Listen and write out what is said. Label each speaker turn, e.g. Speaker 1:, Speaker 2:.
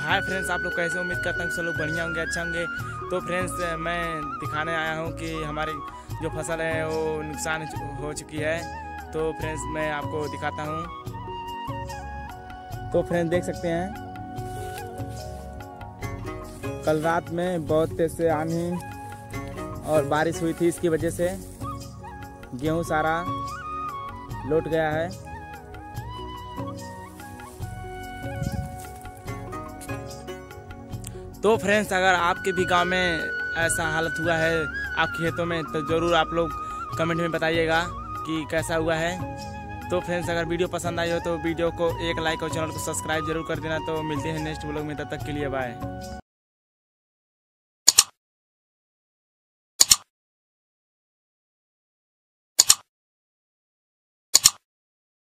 Speaker 1: Hi friends, आप लोग कैसे? उम्मीद करता हूँ सब लोग बढ़िया होंगे, अच्छा होंगे। तो फ्रेंड्स, मैं दिखाने आया हूँ कि हमारी जो फसल है वो नुकसान हो चुकी है। तो फ्रेंड्स, मैं आपको दिखाता हूँ। तो फ्रेंड्स, देख सकते हैं कल रात में बहुत तेज से आंधी और बारिश हुई थी। इसकी वजह से गेहूँ सारा लौट गया है। तो फ्रेंड्स, अगर आपके भी गांव में ऐसा हालत हुआ है आपके खेतों में, तो ज़रूर आप लोग कमेंट में बताइएगा कि कैसा हुआ है। तो फ्रेंड्स, अगर वीडियो पसंद आई हो तो वीडियो को एक लाइक और चैनल को सब्सक्राइब जरूर कर देना। तो मिलते हैं नेक्स्ट व्लॉग में, तब तक के लिए बाय।